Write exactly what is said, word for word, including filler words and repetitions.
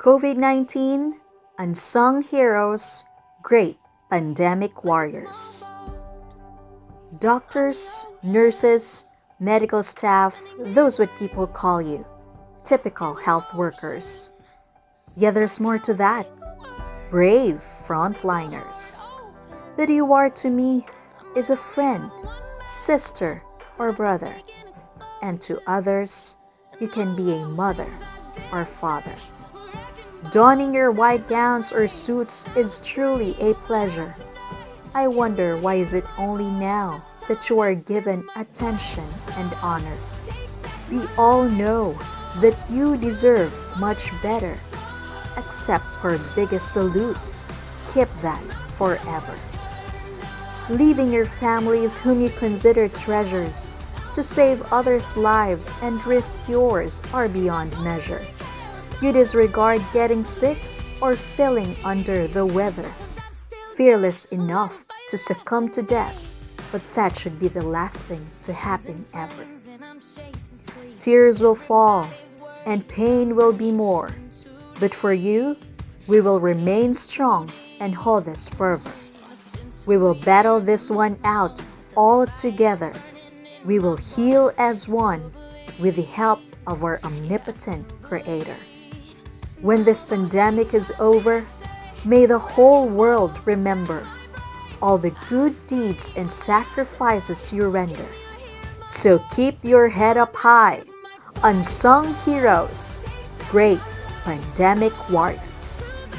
COVID nineteen, Unsung Heroes, Great Pandemic Warriors. Doctors, nurses, medical staff, those what people call you, typical health workers. Yet there's more to that. Brave frontliners. But you are to me is a friend, sister, or brother. And to others, you can be a mother or father. Donning your white gowns or suits is truly a pleasure. I wonder why is it only now that you are given attention and honor. We all know that you deserve much better. Except for biggest salute, keep that forever. Leaving your families whom you consider treasures to save others' lives and risk yours are beyond measure. You disregard getting sick or feeling under the weather. Fearless enough to succumb to death, but that should be the last thing to happen ever. Tears will fall and pain will be more. But for you, we will remain strong and hold this fervor. We will battle this one out all together. We will heal as one with the help of our omnipotent Creator. When this pandemic is over, may the whole world remember all the good deeds and sacrifices you render. So keep your head up high, unsung heroes, great pandemic warriors.